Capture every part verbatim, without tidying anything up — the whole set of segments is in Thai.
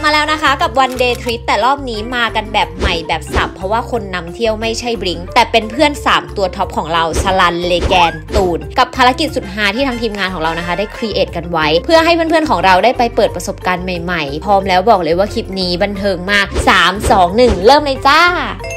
มาแล้วนะคะกับ One Day Trip แต่รอบนี้มากันแบบใหม่แบบสับเพราะว่าคนนำเที่ยวไม่ใช่บลิงแต่เป็นเพื่อนสามตัวท็อปของเราสลันเลแกนตูนกับภารกิจสุดฮาที่ทางทีมงานของเรานะคะได้ครีเอทกันไว้เพื่อให้เพื่อนๆของเราได้ไปเปิดประสบการณ์ใหม่ๆพร้อมแล้วบอกเลยว่าคลิปนี้บันเทิงมากสาม สอง หนึ่งเริ่มเลยจ้า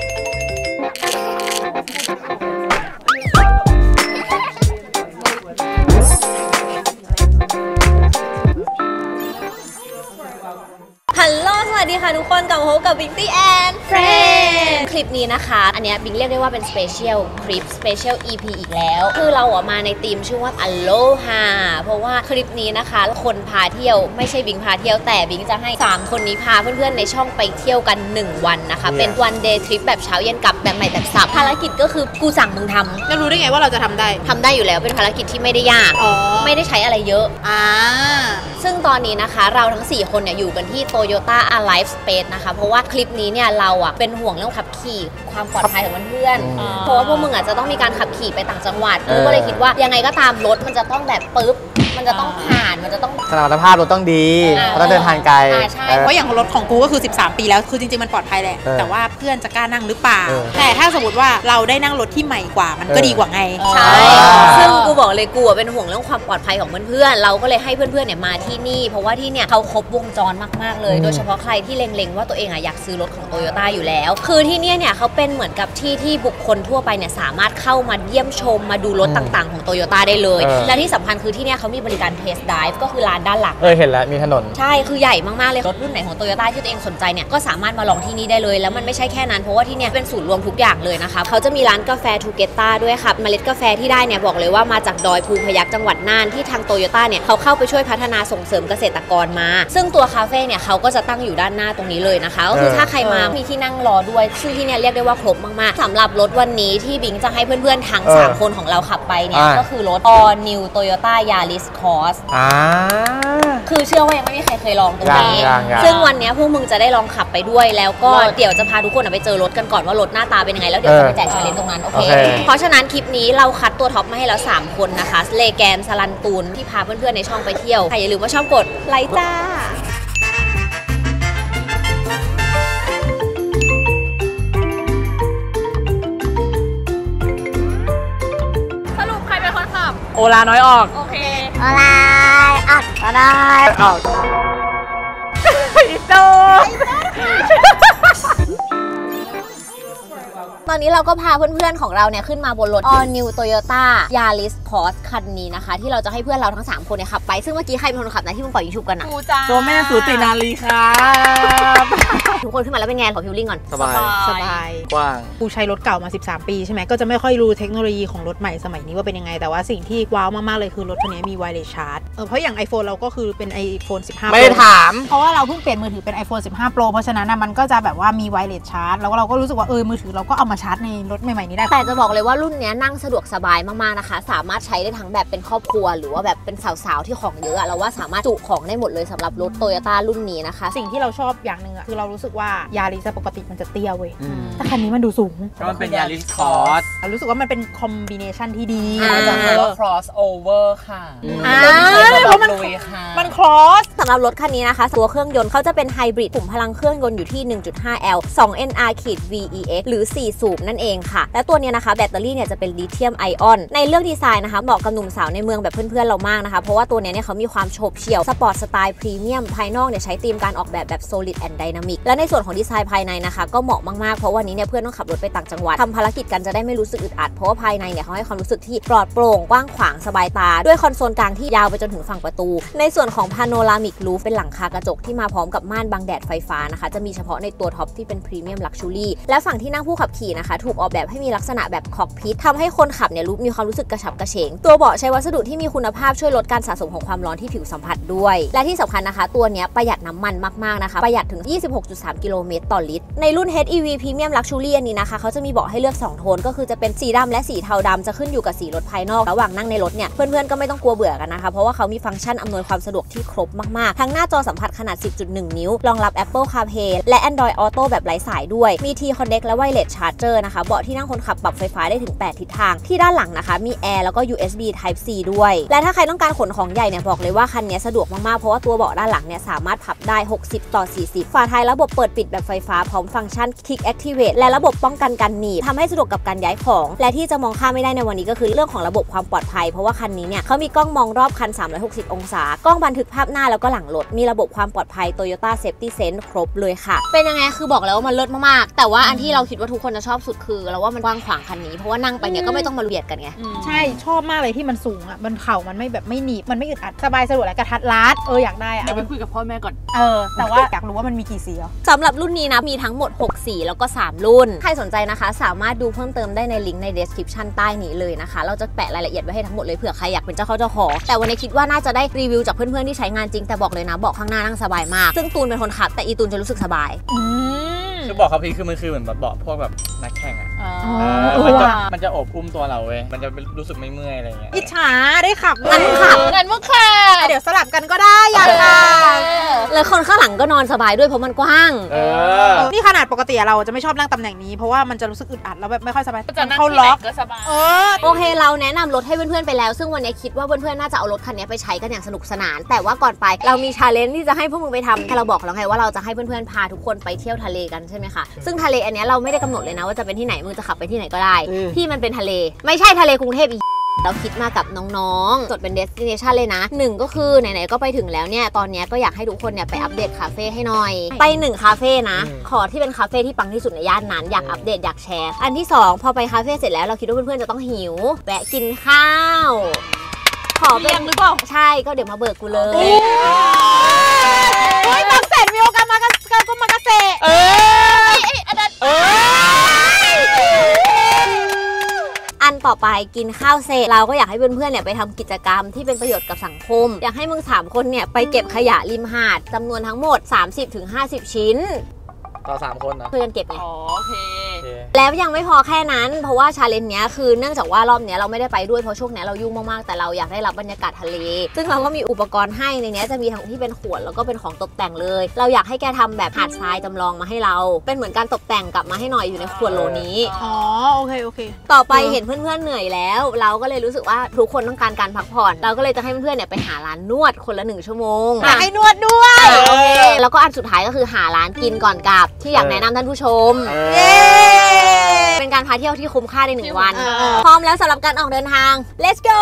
ฮัลโหลสวัสดีค่ะทุกคนกลับมาพบกับบิงตี้แอนด์เฟรนด์คลิปนี้นะคะอันนี้บิงเรียกได้ว่าเป็นสเปเชียลคลิปสเปเชียล อี พี อีกแล้วคือเราออกมาในธีมชื่อว่าอโลฮาเพราะว่าคลิปนี้นะคะคนพาเที่ยวไม่ใช่บิงพาเที่ยวแต่บิงจะให้สามคนนี้พาเพื่อนๆในช่องไปเที่ยวกันหนึ่งวันนะคะเป็น one day trip แบบเช้าเย็นกลับแบบใหม่แบบสับภารกิจก็คือกูสั่งมึงทำแล้วรู้ได้ไงว่าเราจะทำได้ทำได้อยู่แล้วเป็นภารกิจที่ไม่ได้ยากไม่ได้ใช้อะไรเยอะอ่าซึ่งตอนนี้นะคะเราทั้งสี่คนเนี่ยอยู่กันที่ Toyota Alive Space นะคะเพราะว่าคลิปนี้เนี่ยเราอ่ะเป็นห่วงเรื่องขับขี่ความปลอดภัยของเพื่อนๆเพราะว่าพวกมึงอ่ะจะต้องมีการขับขี่ไปต่างจังหวัดกูก็เลยคิดว่ายังไงก็ตามรถมันจะต้องแบบปึ๊บมันจะต้องผ่านมันจะต้องสมรรถภาพรถต้องดีเพราะต้องเดินทางไกลเพราะอย่างรถของกูก็คือสิบสามปีแล้วคือจริงๆมันปลอดภัยแหละแต่ว่าเพื่อนจะกล้านั่งหรือเปล่าแต่ถ้าสมมติว่าเราได้นั่งรถที่ใหม่กว่ามันก็ดีกว่าไงใช่ซึ่งกูบอกเลยกูเป็นห่วงเรื่องความปลอดภัยของเพื่อนๆเราก็เลยให้เพื่อนๆเนี่ยมาที่นี่เพราะว่าที่เนี่ยเขาครบวงจรมากๆเลยโดยเฉพาะใครที่เล็งๆว่าตัวเองอ่ะอยากซื้อรถของ Toyota อยู่แล้วคือที่เนี่ยเนี่ยเขาเป็นเหมือนกับที่ที่บุคคลทั่วไปเนี่ยสามารถเข้ามาเยี่ยมชมมาดูรถต่างๆของ Toyota ได้เลยและที่สำคัญคือที่เนี่ยเขามีบริการ Test Drive ก็คือร้านด้านหลังเออเห็นแล้วมีถนนใช่คือใหญ่มากๆเลยรถรุ่นไหนของ Toyota ที่ตัวเองสนใจเนี่ยก็สามารถมาลองที่นี่ได้เลยแล้วมันไม่ใช่แค่นั้นเพราะว่าที่เนี่ยเป็นศูนย์รวมทุกอย่างเลยนะคะเขาจะมีร้านกาแฟทูเกต้าด้วยค่ะเมล็ดกาแฟที่ได้เนี่ยบอกเลยว่ามาจากดอยภูพยัคฆ์จังหวัดน่านที่ทาง Toyota เนี่ยเขาเข้าไปช่วยพัฒนาส่งเสริมเกษตรกรมาซึ่งตัวคาเฟ่เนี่ยเขาก็จะตั้งอยู่ด้านหน้าตรงนี้เลยนะคะก็คือถ้าใครมามีที่นั่งรอด้วยซึ่งที่เนี่ยเรียกได้ว่าครบมากๆสำหรับรถวันนี้ที่บิงจะให้เพื่อนๆทั้งสามคนของเราขับไปเนี่ยก็คือรถ All New Toyota Yaris Cross อ่าคือเชื่อว่ายังไม่มีใครเคยลองตรงนี้ซึ่งวันนี้พวกมึงจะได้ลองขับไปด้วยแล้วก็เดี๋ยวจะพาทุกคนไปเจอรถกันก่อนว่ารถหน้าตาเป็นยังไงแล้วเดี๋ยวจะไปแจกชาเลนจ์ตรงนั้นโอเคเพราะฉะนั้นคลิปนี้เราคัดตัวท็อปมาให้แล้วสามคนนะคะเลแกนสลันตูนที่พาเพื่อนๆในช่องไปเที่ยวใครอย่าลืมว่าชอบกดไลค์จ้าโอลาน้อยออกโอเคโอลาออกก็ได้ออกอิโตตอนนี้เราก็พาเพื่อนๆของเราเนี่ยขึ้นมาบนรถ All New Toyota Yaris Cross คันนี้นะคะที่เราจะให้เพื่อนเราทั้งสามคนเนี่ยขับไปซึ่งเมื่อกี้ใครเป็นคนขับนะที่มึงปล่อยยูทูบกันอะกูจ้าตัวแม่สูตินารีครับทุกคนขึ้นมาแล้วเป็นไงขอฟิลลิ่งก่อนสบายสบายกว้างกูใช้รถเก่ามาสิบสามปีใช่ไหมก็จะไม่ค่อยรู้เทคโนโลยีของรถใหม่สมัยนี้ว่าเป็นยังไงแต่ว่าสิ่งที่ว้าวมากๆเลยคือรถคันนี้มีไวเลสชาร์จเออเพราะอย่าง iPhone เราก็คือเป็น iPhone สิบห้าไม่ได้ถามเพราะว่าเราเพิ่งเปลี่ยนมือถือเป็น iPhone สิบห้า Pro เพราะฉะนั้นมันก็จะแบบว่ามีไวเลสชาร์จแล้วเราก็รู้สึกว่าเออมือถือเราก็เอามาชาร์จในรถใหม่ๆนี้ได้แต่จะบอกเลยว่ารุ่นนี้นั่งสะดวกสบายมากๆนะคะสามารถใช้ได้ทั้งแบบเป็นครอบครัวหรือว่าแบบเป็นสาวๆที่ของเยอะเราว่าสามารถจุของได้หมดเลยสำหรับรถโตโยต้ารุ่นนี้นะคะสิ่งที่เราชอบอย่างหนึ่งอะคือเรารู้สึกว่ายาริสปกติมันจะเตี้ยเว้ยแต่คันนี้มันดูสูงก็มันเป็นยาริสคอสเรารู้สึกว่ามันเป็นคอมบิเนชันที่ดีมาจากคำว่า cross over ค่ะอ่าเพราะมันมันครอสสำหรับรถคันนี้นะคะตัวเครื่องยนต์เขาจะเป็นไฮบริดขุมพลังเครื่องยนต์อยู่ที่ หนึ่งจุดห้า แอลป์ สอง เอ็น อาร์ วี อี เอ็กซ์ หรือสี่สูบนั่นเองค่ะและตัวนี้นะคะแบตเตอรี่เนี่ยจะเป็นลิเธียมไอออนในเรื่องดีไซน์นะคะเหมาะกับหนุ่มสาวในเมืองแบบเพื่อนๆเรามากนะคะเพราะว่าตัวนี้เนี่ยเขามีความโฉบเฉี่ยวสปอร์ตสไตล์พรีเมียมภายนอกเนี่ยใช้ธีมการออกแบบแบบ solid and dynamic และในส่วนของดีไซน์ภายในนะคะก็เหมาะมากๆเพราะวันนี้เนี่ยเพื่อนต้องขับรถไปต่างจังหวัดทำภารกิจกันจะได้ไม่รู้สึกอึดอัดเพราะว่าภายในเนี่ยเขาให้ความรู้สึกที่ปลอดโปร่งกว้างขวางสบายตาด้วยคอนโซลกลางที่ยาวไปจนถึงฝั่งประตูในส่วนของ panoramic roof เป็นหลังคากระจกที่มาพร้อมกับม่านบังแดดไฟฟ้านะคะจะมีเฉพาะในตัวท็อปที่เป็นพรีเมียมลักชัวรี่และฝั่งที่นั่งผู้ขับขี่นะคะถูกออกแบบให้มีลักษณะแบบคอกพิททำให้คนขับเนี่ยรู้มีความรู้สึกกระฉับกระเฉงตัวเบาะใช้วัสดุที่มีคุณภาพช่วยลดการสะสมของความร้อนที่ผิวสัมผัสด้วยและที่สำคัญนะคะตัวนี้ประหยัดน้ำมันมากๆนะคะประหยัดถึง ยี่สิบหกจุดสาม กิโลเมตรต่อลิตรในรุ่น เอช อี วี Premium Luxury อันนี้นะคะเขาจะมีเบาะให้เลือกสองโทนก็คือจะเป็นสีดำและสีเทาดำจะขึ้นอยู่กับสีรถภายนอกระหว่างนั่งในรถเนี่ยเพื่อนๆก็ไม่ต้องกลัวเบื่อกันนะคะเพราะว่าเขามีฟังก์ชันอำนวยความสะดวกที่ครบมากๆทั้งหน้าจอสัมผัสขนาด สิบจุดหนึ่ง นิ้วรองรับ Apple CarPlay และ Android Auto แบบไร้สายด้วยมี T-Connect และ Wireless Charger นะคะเบาะที่นั่งคนขับปรับไฟฟ้าได้ถึงแปดทิศทางที่ด้านหลังนะคะมี Air แล้วก็ ยู เอส บี Type C ด้วยและถ้าใครต้องการขนของใหญ่เนี่ยบอกเลยว่าคันนี้สะดวกมากๆเพราะว่าตัวเบาะด้านหลังเนี่ยสามารถพับได้หกสิบต่อสี่สิบฝาท้ายระบบเปิดปิดแบบไฟฟ้าพร้อมฟังก์ชัน Kick Activate และระบบป้องกันการหนีบทำให้สะดวกกับการย้ายของและที่จะมองข้ามไม่ได้ในวันนี้ก็คือเรื่องของระบบความปลอดภัยเพราะว่าคันนี้เนี่ยเขามีกล้องมองรอบคันสามร้อยหกสิบองศากล้องบันทึกภาพหน้าแล้วก็หลังรถมีระบบความปลอดภัย Toyota Safety Sense ครบเลยค่ะเป็นยังไงคือบอกแล้วว่ามันเลิศมากๆแต่ว่าอันที่เราคิดว่าทุกคนจะชอบสุดคือเราว่ามันกว้างขวางคันนี้เพราะว่านั่งไปเนี่ยก็ไม่ต้องมาเบียดกันไงใช่ชอบมากเลยที่มันสูงอ่ะมันเข่ามันไม่แบบไม่หนีบมันไม่อึดอัดสบายสะดวกและกระทัดรัดเอออยากได้อ่ะเดี๋ยวไปคุยกับพ่อแม่ก่อนเออแต่ว่าอยากรู้ว่ามันมีกี่สีอ่ะสำหรับรุ่นนี้นะมีทั้งหมดหกสีแล้วก็สามรุ่นใครสนใจนะคะสามารถดูเพิ่มเติมได้ในลิงก์ใน description ใต้นี้เลยนะคะเราจะแปะรายละเอียดไว้ให้ทั้งหมดเลยเผื่อใครอยากเป็นเจ้าเข้าเจ้าของแต่วันนี้คิดว่าน่าจะได้รีวิวจากเพื่อนๆที่ใช้งานจริงแต่บอกเลยนะเบาะข้างหน้านั่งสบายมากซึ่งตูนเป็นคนขับแต่อีตูนจะรู้สึกสบายคือบอกครับพี่คือมันคือเหมือนแบบเบาะพวกแบบนักแข่งอ่ะมันจะมันจะอบอุ้มตัวเราเว้ยมันจะรู้สึกไม่เมื่อยอะไรเงี้ยอิจฉาได้ขับงั้นขับงั้นมึงค่ะเดี๋ยวสลับกันก็ได้อยากขับแล้วคนข้างหลังก็นอนสบายด้วยเพราะมันกว้างนี่ขนาดปกติเราจะไม่ชอบนั่งตำแหน่งนี้เพราะว่ามันจะรู้สึกอึดอัดแล้วแบบไม่ค่อยสบายจะนั่งที่ไหนก็สบายโอเคเราแนะนำรถให้เพื่อนๆไปแล้วซึ่งวันนี้คิดว่าเพื่อนๆน่าจะเอารถคันนี้ไปใช้กันอย่างสนุกสนานแต่ว่าก่อนไปเรามีชาเลนจ์ที่จะให้พวกมึงไปทำแต่เราบอกแล้วไงว่าเราจะให้เพื่อนๆพาทุกคนไปเที่ยวทะเลกันใช่ไหมคะซึ่งทะเลอันนี้เราไม่ได้กำหนดเลยนะว่าจะเป็นที่ไหนมึงจะขับไปที่ไหนก็ได้ที่มันเป็นทะเลไม่ใช่ทะเลกรุงเทพอีกเราคิดมากับน้องๆจดเป็น destination เลยนะหนึ่งก็คือไหนๆก็ไปถึงแล้วเนี่ยตอนนี้ก็อยากให้ทุกคนเนี่ยไปอัปเดตคาเฟ่ให้หน่อยไปหนึ่งคาเฟ่นะขอที่เป็นคาเฟ่ที่ปังที่สุดในย่านนั้นอยากอัปเดตอยากแชร์อันที่สองพอไปคาเฟ่เสร็จแล้วเราคิดว่าเพื่อนๆจะต้องหิวแวะกินข้าวขอเป็นหรือเปล่าใช่ก็เดี๋ยวมาเบิกกูเลยเฮ้ยบางแสนมีโอกาสมากันก็มากระเซเอออันนั้นเอออันต่อไปกินข้าวเสร็จเราก็อยากให้เพื่อนๆเนี่ยไปทำกิจกรรมที่เป็นประโยชน์กับสังคมอยากให้มึงสามคนเนี่ยไปเก็บขยะริมหาดจำนวนทั้งหมด สามสิบถึงห้าสิบ ชิ้นต่อสามคนนะเพื่อนเก็บไงอ๋อโอเคแล้วยังไม่พอแค่นั้นเพราะว่าชาเลนจ์เนี้ยคือเนื่องจากว่ารอบเนี้ยเราไม่ได้ไปด้วยเพราะช่วงเนี้ยเรายุ่งมากๆแต่เราอยากได้รับบรรยากาศทะเลซึ่งเราก็มีอุปกรณ์ให้ในเนี้ยจะมีทั้งที่เป็นขวดแล้วก็เป็นของตกแต่งเลยเราอยากให้แกทำแบบหาดทรายจำลองมาให้เราเป็นเหมือนการตกแต่งกลับมาให้หน่อยอยู่ในขวดโหลนี้อ๋อโอเคโอเคต่อไปเห็นเพื่อนๆเหนื่อยแล้วเราก็เลยรู้สึกว่าทุกคนต้องการการพักผ่อนเราก็เลยจะให้เพื่อนๆเนี่ยไปหาร้านนวดคนละหนึ่งชั่วโมงอยากให้นวดด้วยแล้วก็อันสุดท้ายก็คือหาร้านกินก่อนกลับที่อยากแนะนำท่านผู้ชมเป็นการพาเที่ยวที่คุ้มค่าในหนึ่งวันพร้อมแล้วสำหรับการออกเดินทาง let's go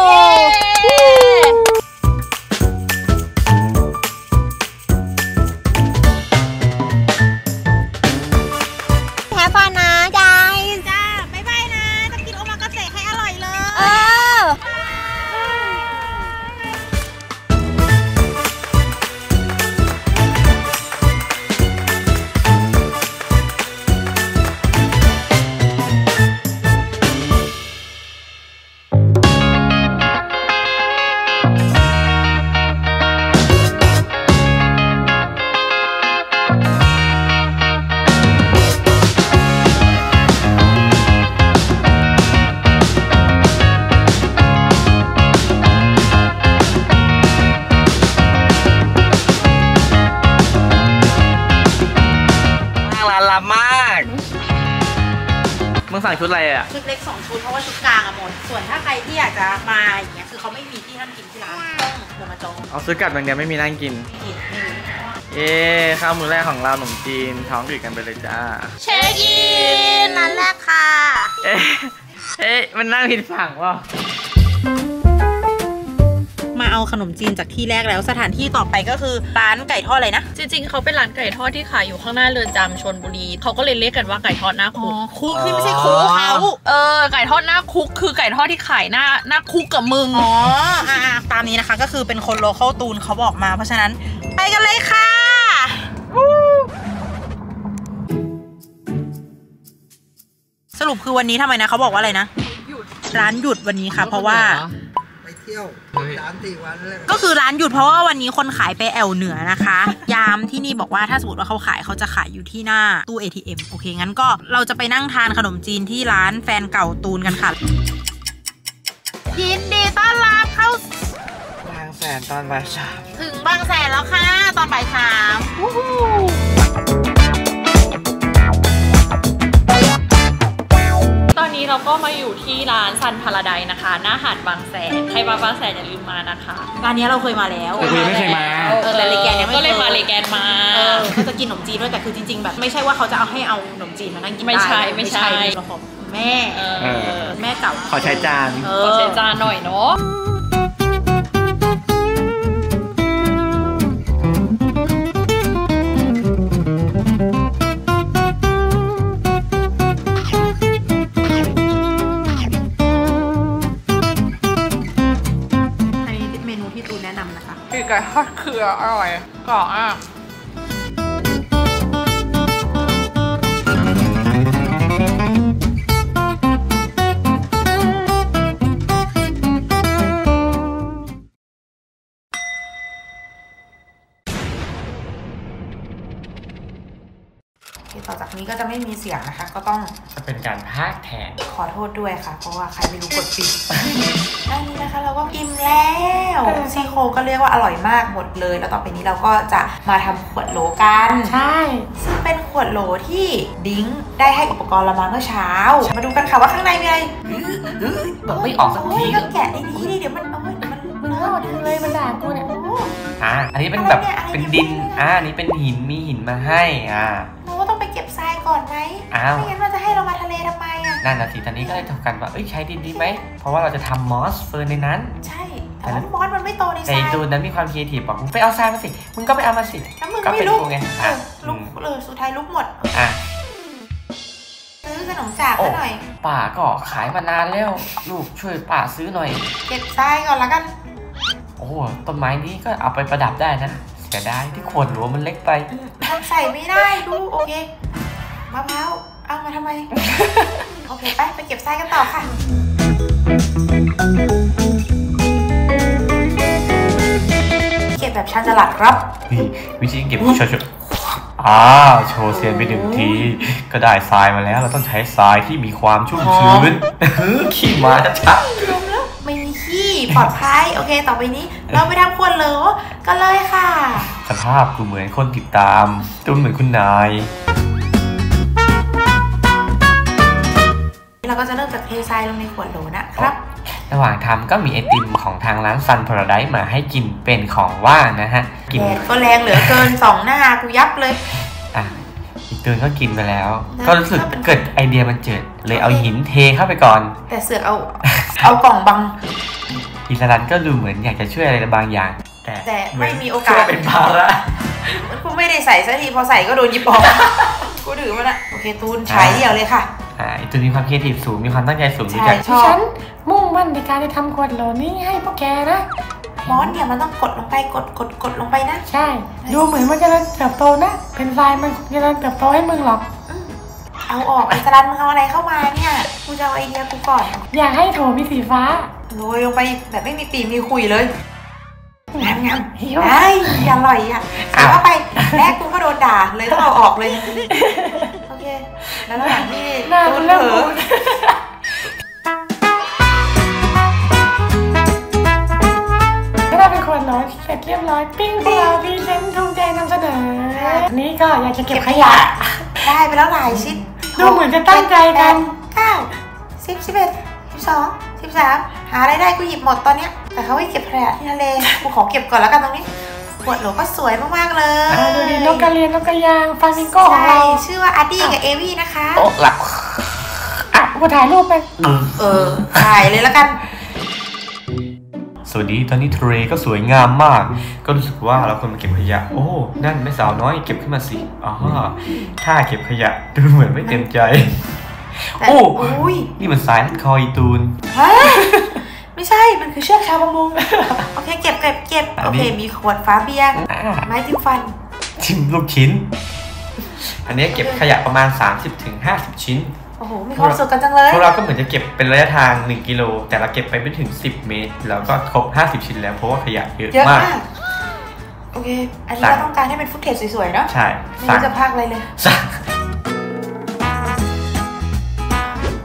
แฮปปี้นะกายจ้าบ๊ายบายนะจะกินโอมากาเสะให้อร่อยเลยเออมึงสั่งชุดอะไรอ่ะชุดเล็กสองชุดเพราะว่าชุดกลางอะหมดส่วนถ้าใครที่อยากจะมาอย่างเงี้ยคือเขาไม่มีที่นั่งกินที่ร้านต้องโทรมาจองเอาซื้อกลับอย่างเดียวไม่มีนั่งกินเอ๊ข้าวมื้อแรกของเราขนมจีนท้องอืดกันไปเลยจ้าเช็คอินร้านแรกค่ะเอ๊ะเอ๊ะมันนั่งผิดฝั่งว่ะมาเอาขนมจีนจากที่แรกแล้วสถานที่ต่อไปก็คือร้านไก่ทอดอะไรนะจริงๆเขาเป็นร้านไก่ทอดที่ขายอยู่ข้างหน้าเรือนจำชลบุรีเขาก็เลยเรียกกันว่าไก่ทอดหน้าคุกคุกที่ไม่ใช่คุกเขาเออไก่ทอดหน้าคุกคือไก่ทอดที่ขายหน้าหน้าคุกกับมึงอ๋ออ่าตามนี้นะคะก็คือเป็นคนโลคอลตูนเขาบอกมาเพราะฉะนั้นไปกันเลยค่ะสรุปคือวันนี้ทำไมนะเขาบอกว่าอะไรนะร้านหยุดวันนี้ค่ะเพราะว่าเที่ยวสามสี่วันเลยก็คือร้านหยุดเพราะว่าวันนี้คนขายไปแอวเหนือนะคะยามที่นี่บอกว่าถ้าสมมติว่าเขาขายเขาจะขายอยู่ที่หน้าตู้ เอ ที เอ็ม โอเคงั้นก็เราจะไปนั่งทานขนมจีนที่ร้านแฟนเก่าตูนกันค่ะยินดีต้อนรับเข้าทางแฟแสนตอนบ่ายสามถึงบางแสนแล้วค่ะตอนบ่ายสามตอนนี้เราก็มาอยู่ที่ร้านซันพาราไดซ์นะคะหน้าหาดบางแสนใครมาบางแสนอย่าลืมมานะคะร้านนี้เราเคยมาแล้วแต่คุณไม่เคยมาเออแต่เลแกนยังไม่ก็เลยมาเลแกนมาเออเขาจะกินขนมจีนด้วยแต่คือจริงๆแบบไม่ใช่ว่าเขาจะเอาให้เอาขนมจีนมานั่งกินไม่ใช่ไม่ใช่เราของแม่เออแม่เก่าขอใช้จานเอขออใช้จานหน่อยเนาะปีกไก่ทอดเกลืออร่อยกรอบอ่ะต่อจากนี้ก็จะไม่มีเสียงนะคะก็ต้องจะเป็นการพากแทนขอโทษด้วยค่ะเพราะว่าใครไม่รู้กดปิดด้านนี้นะคะเราก็อิ่มแล้วซี่โครงก็เรียกว่าอร่อยมากหมดเลยแล้วต่อไปนี้เราก็จะมาทำขวดโหลกันใช่ซึ่งเป็นขวดโหลที่ดิ้งได้ให้อุปกรณ์เรามาเมื่อเช้ามาดูกันค่ะว่าข้างในมีอะไรแบบไม่ออกสักทีก็แกะดีๆเดี๋ยวมันเอาไว้เดี๋ยวมันมันเล่าเลยมันด่ากูเนี่ยอ่าอันนี้เป็นแบบเป็นดินอ่าอันนี้เป็นหินมีหินมาให้อ่าเราก็ต้องไปเก็บทรายก่อนไหมไม่งั้นเราจะให้เรามาทะเลทำไมอ่ะนั่นน่ะสิตอนนี้ก็เลยถกกันว่าเอ้ยใช้ดินดีไหมเพราะว่าเราจะทำมอสเฟิร์นในนั้นใช่แต่ว่ามอสมันไม่โตในทรายแต่ดูนั้นมีความครีเอทีฟบอกมึงไปเอาทรายมาสิมึงก็ไปเอามาสิแล้วมึงไม่ลุกไงอ่ะลุกเลยสุดท้ายลุกหมดอ่ะซื้อขนมจากหน่อยป่าก็ขายมานานแล้วลูกช่วยป่าซื้อหน่อยเก็บทรายก่อนละกันโอ้ต้นไม้นี้ก็เอาไปประดับได้นะเสียดายที่ขวดหลวงมันเล็กไปทำใส่ไม่ได้ดูโอเคมะพร้าวเอามาทำไม โอเคไปไปเก็บทรายกันต่อค่ะเก็บแบบชันฉลาดครับนี่วิธีเก็บโชว์อ่าโชว์เซียนไปหนึ่งทีก็ได้ทรายมาแล้วเราต้องใช้ทรายที่มีความชุ่มชื้นขี้มาชัดไม่มีขี้ปลอดภัยโอเคต่อไปนี้เราไปทำขวดโหลกันเลยค่ะสภาพดูเหมือนคนติดตามดูเหมือนคุณนายเราก็จะเริ่มจากเททรายลงในขวดโหลนะครับระหว่างทำก็มีไอติมของทางร้านซันพาราไดซ์มาให้กินเป็นของว่างนะฮะกินก็แรงเหลือเกินสองหน้ากูยับเลยอ่ะอีกตัวก็กินไปแล้วก็รู้สึกเกิดไอเดียมันเจิดเลยเอาหินเทเข้าไปก่อนแต่เสือกเอาเอากล่องบังอีสลันก็ดูเหมือนอยากจะช่วยอะไรบางอย่างแต่แต่ไม่มีโอกาสเป็นภาระกูไม่ได้ใส่สักทีพอใส่ก็โดนยิบออกกูถือมันละโอเคตูนใช้เดียวเลยค่ะอ่าตัวมีความครีเอทีฟสูงมีความตั้งใจสูงใช่ชอบฉันมุ่งมั่นในการจะทำขวดโหลนี้ให้พวกแกนะมอนเนี่ยมันต้องกดลงไปกดกดกดลงไปนะใช่ดูเหมือนมันจะเติบโตนะเป็นทรายมันจะเติบโตให้มึงหรอกเอาออกไอ้สลันมึงเอาอะไรเข้ามาเนี่ยกูจะเอาไอเดียกูก่อนอยากให้โถมีสีฟ้าโรยลงไปแบบไม่มีปีมีคุยเลยงามงามไอ้อร่อยอ่ะเอาไปแรกกูก็โดนด่าเลยต้องเอาออกเลยโอเคแล้วระหว่างที่ตูนเผลอก็ได้เป็นขวดโหลเสร็จเรียบร้อยปิ้งของเราพี่เซนทุ่งใจนำเสนอนี้ก็อยากจะเก็บขยะได้ไปแล้วหลายชิ้นดูเหมือนจะตั้งใจกันเก้าสิบสิบเอ็ดสิบสองสิบสามหาอะไรได้กูหยิบหมดตอนเนี้ยแต่เขาให้เก็บขยะที่ทะเลกูขอเก็บก่อนแล้วกันตรงนี้ขวดโหลก็สวยมากๆเลยดูดินกกระเรียนนกกระยางฟามิงโก้ของเราชื่อว่าอาร์ดี้กับเอวี่นะคะโอ้หลักอ่ะกูถ่ายรูปไปเออถ่ายเลยแล้วกันสวัสดีตอนนี้ทะเลก็สวยงามมากก็รู้สึกว่าเราควรมาเก็บขยะโอ้นั่นแม่สาวน้อยเก็บขึ้นมาสิอ๋อถ้าเก็บขยะดูเหมือนไม่เต็มใจโอ้นี่มันสายคอยตูนไม่ใช่มันคือเชือกชาวประมงโอเคเก็บเก็บเก็บโอเคมีขวดฟ้าเบียร์ไม้จิ้มฟันจิ้มลูกชิ้นอันนี้เก็บขยะประมาณ สามสิบถึงห้าสิบ ชิ้นโอ้โหมีความสุขกันจังเลยพวกเราก็เหมือนจะเก็บเป็นระยะทางหนึ่งกิโลแต่เราเก็บไปไม่ถึงสิบเมตรแล้วก็ครบห้าสิบชิ้นแล้วเพราะว่าขยะเยอะมากโอเคอันนี้เราต้องการให้เป็นฟุตเทจสวยๆเนาะใช่ไม่จะพากอะไรเลย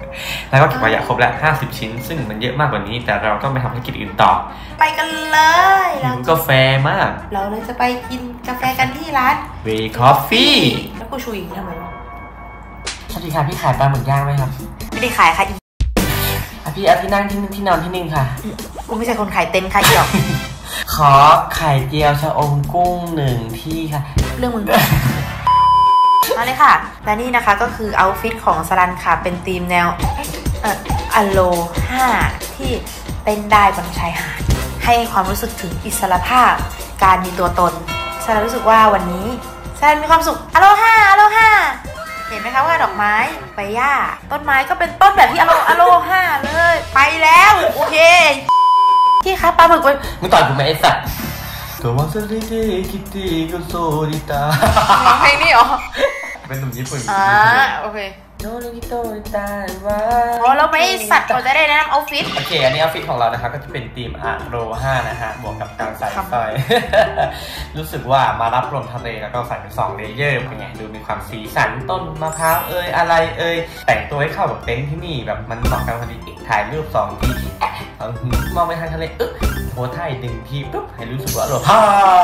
แล้วก็เก็บขยะครบแล้วห้าสิบชิ้นซึ่งมันเยอะมากกว่านี้แต่เราต้องไปทำธุรกิจอื่นต่อไปกันเลยหิวกาแฟมากเราเลยจะไปกินกาแฟกันที่ร้าน Way Coffee แล้วกูชูอีกทำไมวะสวัสดีค่ะพี่ขายปลาหมึกย่างไหมครับไม่ได้ขายค่ะอีพี่เอาที่นั่งที่ที่นอนที่นึงค่ะกูไม่ใช่คนขายเต็นท์ค่ะอีหรอกขอไข่เจียวชะอมกุ้งหนึ่งที่ค่ะเรื่องมึงมาเลยค่ะและนี่นะคะก็คือเอาท์ฟิตของสลันค่ะเป็นธีมแนวเอ่ออโลฮาที่เต้นได้บนชายหาดให้ความรู้สึกถึงอิสรภาพการมีตัวตนสลันรู้สึกว่าวันนี้สลันมีความสุขอโลฮาอโลฮาเห็นไหมคะว่าดอกไม้ใบหญ้าต้นไม้ก็เป็นต้นแบบที่อโลอโลฮาเลยไปแล้วโอเคที่คะปลาหมึกไว้มึงต่อยกูไหมไอ้สัตว์ตัวมันสุดที่คิดที่ก็โซดิตาร้องเพลงนี้เหรอเป็นหนุ่มญี่ปุ่นอ่าโอเคโนริโตะตาว่าอ๋อเราไม่สัตว์เราจะได้แนะนำเอาฟิตโอเคอันนี้เอาฟิตของเรานะคะก็จะเป็นธีมอะโรห้านะฮะบวกกับการใส่สร้อยรู้สึกว่ามารับลมทะเลแล้วก็ใส่เป็นสองเลเยอร์เป็นไงดูมีความสีสันต้นมะพร้าวเอ่ยอะไรเอ่ยแต่งตัวให้เข้ากับเต็นท์ที่นี่แบบมันเหมาะกันพอดีถ่ายรูปสองทีมองไปทางทะเลเออโพสท่าหนึ่งทีปุ๊บให้รู้สึกว่าอโรฮ่า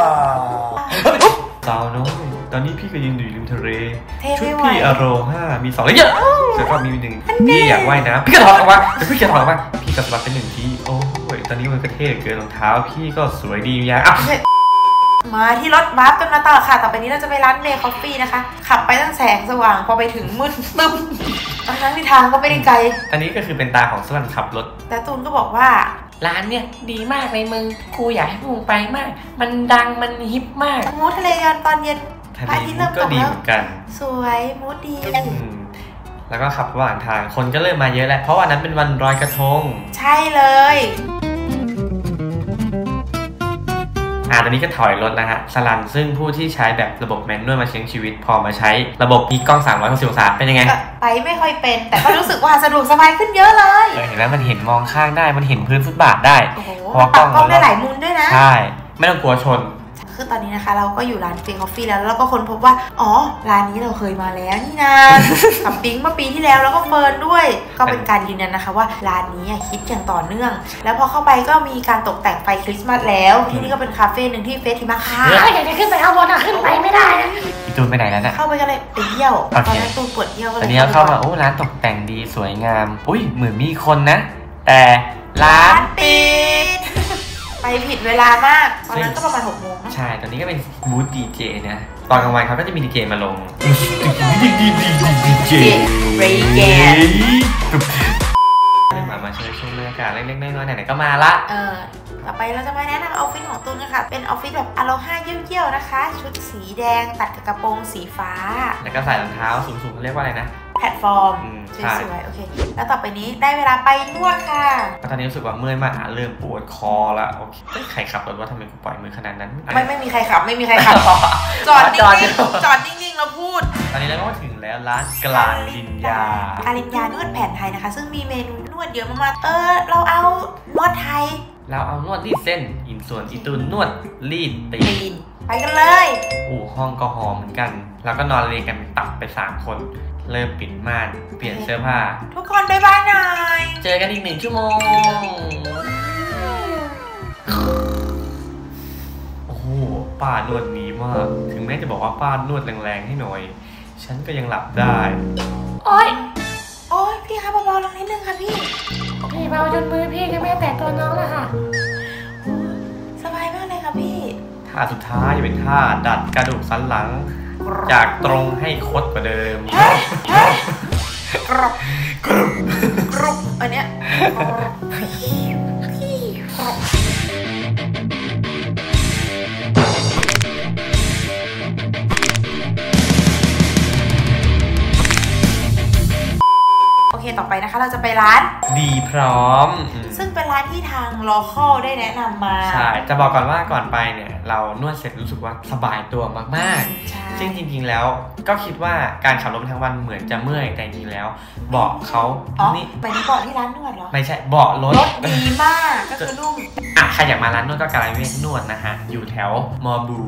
สาวน้อยตอนนี้พี่ก็ยืนอยู่ริมทะเลชุดพี่อโรห้ามีสองเลยเยอะแล้วก็มีหนึ่งพี่อยากว่ายน้ำพี่ก็ถอดออกมาแต่พี่จะถอดออกมาพี่ก็สลับเป็นหนึ่งทีโอ้ยตอนนี้มันก็เท่เกินรองเท้าพี่ก็สวยดีอย่างอ่ะมาที่รถบัสกันมาต่อค่ะต่อไปนี้เราจะไปร้านเมย์คอฟฟี่นะคะขับไปตั้งแสงสว่างพอไปถึงมืดตึ๊บทั้งที่ทางก็ไม่ได้ไกลอันนี้ก็คือเป็นตาของสลันขับรถแต่ตูนก็บอกว่าร้านเนี่ยดีมากเลยมึงครูอยากให้มึงไปมากมันดังมันฮิปมากมูดทะเลกันตอนเย็นพระอาทิตย์เริ่มตกแล้วสวยมูดดีแล้วก็ขับระหว่างทางคนก็เริ่มมาเยอะแล้วเพราะวันนั้นเป็นวันลอยกระทงใช่เลยอ่าตอนนี้ก็ถอยรถนะฮะสลันซึ่งผู้ที่ใช้แบบระบบแมนนวลมาเชียงชีวิตพอมาใช้ระบบมีกล้องสามร้อยหกสิบองศาเป็นยังไงไปไม่ค่อยเป็นแต่ก็รู้สึกว่าสะดวกสบายขึ้นเยอะเลยเห็นไหมมันเห็นมองข้างได้มันเห็นพื้นฟุตบาทได้เพราะกล้องได้หลายมุมด้วยนะใช่ไม่ต้องกลัวชนคือตอนนี้นะคะเราก็อยู่ร้านWay Coffeeแล้วแล้วก็คนพบว่าอ๋อร้านนี้เราเคยมาแล้วนี่นะกับปิ๊งเมื่อปีที่แล้วแล้วก็เฟิร์นด้วยก็เป็นการยืนยันนะคะว่าร้านนี้ฮิตอย่างต่อเนื่องแล้วพอเข้าไปก็มีการตกแต่งไฟคริสต์มาสแล้วที่นี่ก็เป็นคาเฟ่หนึ่งที่เฟสทิมาค่ะอยากจะขึ้นไปเอาบนขึ้นไปไม่ได้นะตูนไปไหนแล้วนะเข้าไปกันเลยไปเที่ยวตอนนั้นตูนปวดเที่ยวก็เลยตอนนี้เข้ามาโอ้ร้านตกแต่งดีสวยงามอุ้ยเหมือนมีคนนะแต่ร้านปิดไปผิดเวลามากตอนนั้นก็ประมาณหกโมงใช่ตอนนี้ก็เป็นบูธดีเจนะตอนกลางวันเขาก็จะมีดีเจมาลงดีดีดีดีเจเรย์แกนมามาเชิญชมบรรยากาศเล็กๆน้อยๆไหนๆก็มาละเออต่อไปเราจะมาแนะนำออฟฟิศของตูนนะคะเป็นออฟฟิศแบบอโลฮาเยี่ยวๆนะคะชุดสีแดงตัดกับกระโปรงสีฟ้าแล้วก็ใส่รองเท้าสูงๆเขาเรียกว่าอะไรนะแพลตฟอร์มสวยๆโอเคแล้วต่อไปนี้ได้เวลาไปนวดค่ะตอนนี้รู้สึกว่าเมื่อยมากเริ่มปวดคอละโอเคใครขับรถว่าทำไมกูปล่อยมือขนาดนั้นไม่ไม่มีใครขับไม่มีใครขับจอดนิ่งๆจอดนิ่งๆเราพูดตอนนี้เราก็ถึงแล้วร้านกลาลินยากลาลินยานวดแผนไทยนะคะซึ่งมีเมนูนวดเยอะมากๆเออเราเอานวดไทยเราเอานวดรีดเส้นอินส่วนอีตูนนวดรีดตีนไปกันเลยอู้ห้องก็หอมเหมือนกันแล้วก็นอนเรียงกันเป็นตับไปสามคนเริ่มปิดม่านเปลี่ยนเสื้อผ้าทุกคนบ๊ายบายหน่อยเจอกันอีกหนึ่งชั่วโมงโอ้โหป้านวดดีมากถึงแม้จะบอกว่าป้านวดแรงๆให้หน่อยฉันก็ยังหลับได้โอ๊ยโอ๊ยพี่คะเบาๆลงนิดนึงค่ะพี่พี่เบาจนมือพี่จะไม่แตะตัวน้องแล้วค่ะสบายมากเลยค่ะพี่ท่าสุดท้ายเป็นท่าดัดกระดูกสันหลังจากตรงให้คดกว่าเดิมกรอบกรุบกรุบอันเนี้ยโอเคต่อไปนะคะเราจะไปร้านดีพร้อมซึ่งเป็นร้านที่ทาง local ได้แนะนำมาใช่จะบอกก่อนว่าก่อนไปเนี่ยเรานวดเสร็จรู้สึกว่าสบายตัวมากๆซึ่งจริงๆแล้วก็คิดว่าการขับรถทั้งวันเหมือนจะเมื่อยแต่จริงๆแล้วเบาะเขานี่ไปเบาะที่ร้านนวดเหรอไม่ใช่เบาะรถรถดีมากก็คือนุ่มอ่ะใครอยากมาร้านนวดก็การเวกนวดนะฮะอยู่แถวมอบู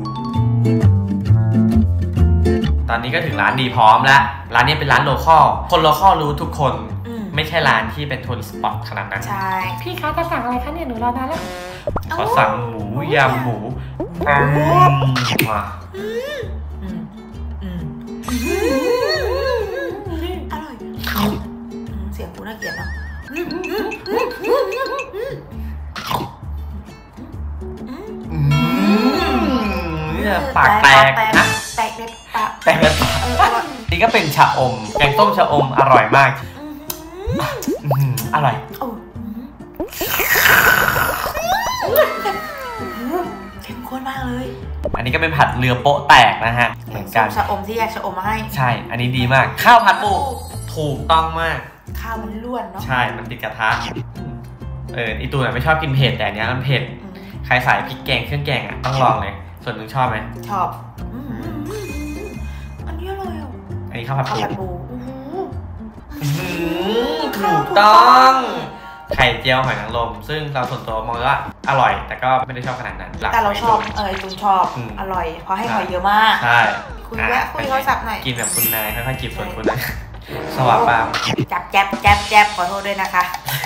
ตอนนี้ก็ถึงร้านดีพร้อมแล้วร้านนี้เป็นร้านโลคอลคนโลคอลรู้ทุกคนไม่ใช่ร้านที่เป็นทัวริสต์สปอตขนาดนั้นใช่พี่คะจะสั่งอะไรคะเนี่ยหนูรอนานแล้วขอสั่งหมูยำหมูอืมมาอืมอืมอร่อยเสียงกูน่าเกลียดเนาะเนี่ยปากแตกนะแตกในปากแตกในปากนี่ก็เป็นชะอมแกงต้มชะอมอร่อยมากอร่อยเข้มข้นมากเลยอันนี้ก็เป็นผัดเรือโป๊ะแตกนะฮะเหมือนกันชะอมที่แยกชะอมมาให้ใช่อันนี้ดีมากข้าวผัดปูถูกต้องมากข้าวมันล้วนเนาะใช่มันติดกระทะเอออีตูนไม่ชอบกินเผ็ดแต่อันนี้มันเผ็ดใครใส่พริกแกงเครื่องแกงอ่ะต้องลองเลยส่วนมึงชอบไหมชอบอันนี้อร่อยอ่ะอันนี้ข้าวผัดปูถูกต้องไข่เจียวหอยนางรมซึ่งเราส่วนตัวมองว่าอร่อยแต่ก็ไม่ได้ชอบขนาดนั้นแต่เราชอบเออตูนชอบอร่อยเพราะให้หอยเยอะมากใช่คุยแวะคุยโทรศัพท์หน่อยกินแบบคุณนายค่อยๆจิบส่วนคุณนายสวัสดีป้าจับแจ๊บแจ๊บแจ๊บขอโทษด้วยนะคะ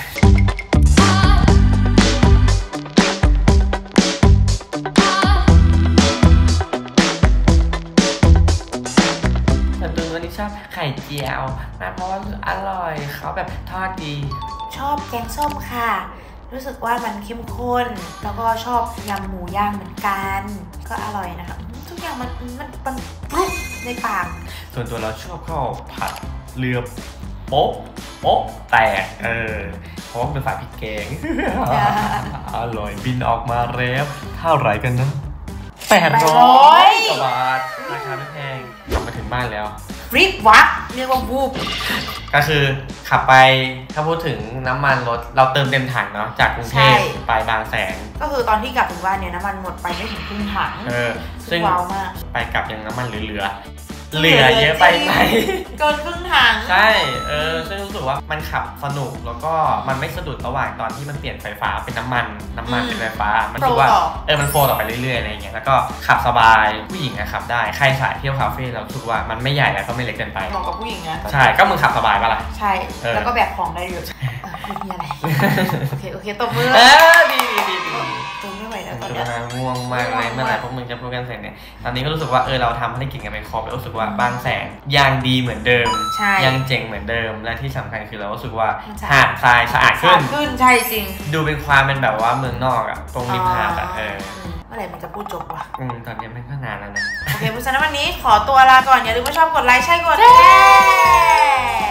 ชอบไข่เจียวนะเพราะว่าอร่อยเขาแบบทอดดีชอบแกงส้มค่ะรู้สึกว่ามันเข้มข้นแล้วก็ชอบยำหมูย่างเหมือนกันก็อร่อยนะคะทุกอย่างมันมันมันปรุบในปากส่วนตัวเราชอบข้าวผัดเรือโป๊ะโป๊ะแตกเออเพราะว่าเป็นสายพริกแกงอร่อยบินออกมาแล้วเท่าไหร่กันนะแปดร้อยกว่าบาทราคาไม่แพงมาถึงบ้านแล้วรีบวับเรียกว่าวูบก็คือขับไปถ้าพูดถึงน้ำมันรถเราเติมเต็มถังเนาะจากกรุงเทพไปบางแสนก็คือตอนที่กลับถึงบ้านเนี่ยน้ำมันหมดไปไม่ถึงครึ่งถังเออซึ่งว้าวมากไปกลับยังน้ำมันเหลือเหลือเยอะไปไหมเกินครึ่งถังใช่เออซึ่งรู้สึกว่ามันขับสนุกแล้วก็มันไม่สะดุดระหว่างตอนที่มันเปลี่ยนไฟฟ้าเป็นน้ำมันน้ำมันเป็นไฟฟ้ามันรู้ว่าเออมันโฟล์ต่อไปเรื่อยๆอะไรเงี้ยแล้วก็ขับสบายผู้หญิงอะขับได้ใครสายเที่ยวคาเฟ่เรารู้สึกว่ามันไม่ใหญ่แล้วก็ไม่เล็กเกินไปเหมาะกับผู้หญิงนะใช่ก็มึงขับสบายป่ะล่ะใช่แล้วก็แบกของได้เยอะคือมีอะไรโอเคโอเคตบมือเออดีดีดีดีตัวไม่ไหวแล้วตอนนี้ง่วงมากเลยเมื่อไหร่พวกมึงจะพูดกันเสร็จเนี่ยตอนนี้ก็รู้สึกว่าเออเราทำให้กินกันไปครบแล้วรู้สึกว่าบางแสนยังดีเหมือนเดิมยังเจ๋งเหมือนเดิมและที่สำคัญคือเรารู้สึกว่าหาดทรายสะอาดขึ้นขึ้นใช่จริงดูเป็นความเป็นแบบว่าเมืองนอกอะตรงริมหาดอะเออเมื่อไหร่มันจะพูดจบวะอืมตอนนี้มันก็นานแล้วนะโอเคเพราะฉะนั้นวันนี้ขอตัวลาก่อนอย่าลืมว่าชอบกดไลค์ใช่กดแชร์